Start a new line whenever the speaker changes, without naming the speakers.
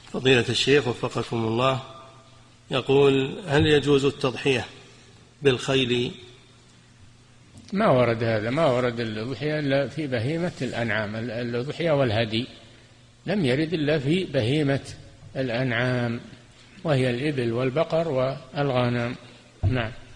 فضيلة الشيخ وفقكم الله، يقول: هل يجوز التضحية بالخيل؟
ما ورد هذا، ما ورد الأضحية إلا في بهيمة الأنعام. الأضحية والهدي لم يرد إلا في بهيمة الأنعام، وهي الإبل والبقر والغنم. نعم.